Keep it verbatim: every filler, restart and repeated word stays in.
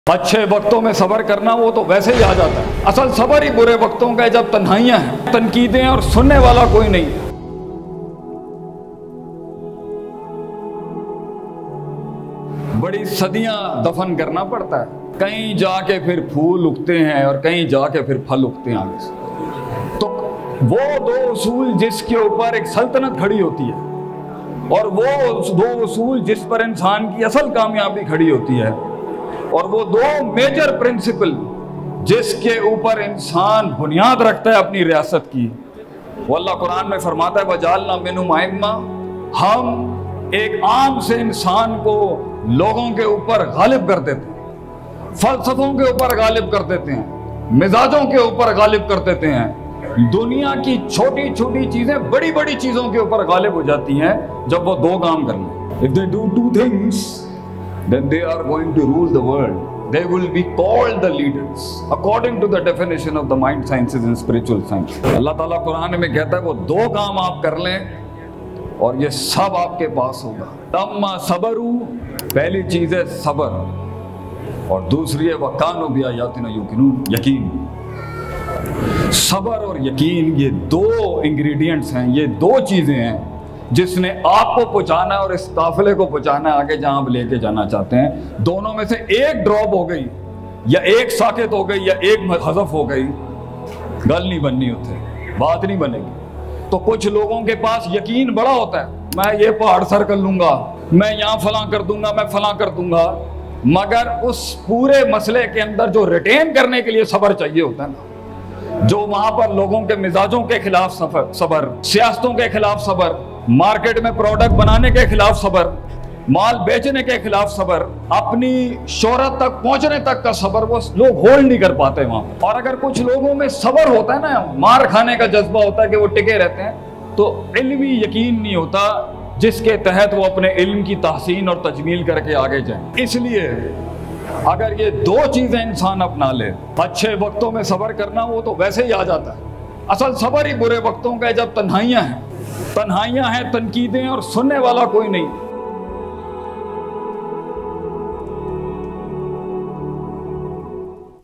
अच्छे वक्तों में सब्र करना वो तो वैसे ही आ जाता है। असल सब्र ही बुरे वक्तों का है, जब तन्हाइयां हैं, तनकीदें और सुनने वाला कोई नहीं। बड़ी सदियां दफन करना पड़ता है, कहीं जाके फिर फूल उगते हैं और कहीं जाके फिर फल उगते हैं आगे से। तो वो दो उसूल जिसके ऊपर एक सल्तनत खड़ी होती है और वो दो उसूल जिस पर इंसान की असल कामयाबी खड़ी होती है, और वो दो मेजर प्रिंसिपल जिसके ऊपर इंसान बुनियाद रखता है अपनी रियासत की, वो अल्लाह कुरान में फरमाता है वजालना मिनहुम अइम्मा, हम एक आम से इंसान को लोगों के ऊपर गालिब कर देते हैं, फलसफों के ऊपर गालिब कर देते हैं, मिजाजों के ऊपर गालिब कर देते हैं। दुनिया की छोटी छोटी चीजें बड़ी बड़ी चीजों के ऊपर गालिब हो जाती हैं जब वो दो काम कर लें। If they do two things then they are going to rule the world. They will be called the leaders according to the definition of the mind sciences and spiritual science. Allah ताला Quran में कहता है वो दो काम आप कर लें और ये सब आपके पास होगा। तम्मा सबरू, पहली चीज है सब्र, और दूसरी है वकानो बिआयातिना युकिनून, यकीन। सब्र और यकीन ये दो इंग्रेडिएंट्स हैं, ये दो चीजें हैं जिसने आपको पहुंचाना है और इस काफिले को पहुंचाना है आगे जहां आप लेके जाना चाहते हैं। दोनों में से एक ड्रॉप हो गई या एक साकित हो गई या एक हज़फ हो गई, गल नहीं बननी होती, बात नहीं बनेगी। तो कुछ लोगों के पास यकीन बड़ा होता है, मैं ये पहाड़ सर कर लूंगा, मैं यहाँ फलां कर दूंगा, मैं फलां कर दूंगा, मगर उस पूरे मसले के अंदर जो रिटेन करने के लिए सब्र चाहिए होता है ना, जो वहां पर लोगों के मिजाजों के खिलाफ सब्र, सियासतों के खिलाफ सब्र, मार्केट में प्रोडक्ट बनाने के खिलाफ सब्र, माल बेचने के खिलाफ सब्र, अपनी शोहरत तक पहुंचने तक का सब्र, वो लोग होल्ड नहीं कर पाते वहां। और अगर कुछ लोगों में सब्र होता है ना, मार खाने का जज्बा होता है कि वो टिके रहते हैं, तो इल्मी यकीन नहीं होता जिसके तहत वो अपने इल्म की तहसीन और तजमील करके आगे जाए। इसलिए अगर ये दो चीजें इंसान अपना ले, अच्छे वक्तों में सब्र करना वो तो वैसे ही आ जाता है। असल सब्र ही बुरे वक्तों का है, जब तन्हाइयां हैं, तन्हाइयां हैं, तनकीदें और सुनने वाला कोई नहीं।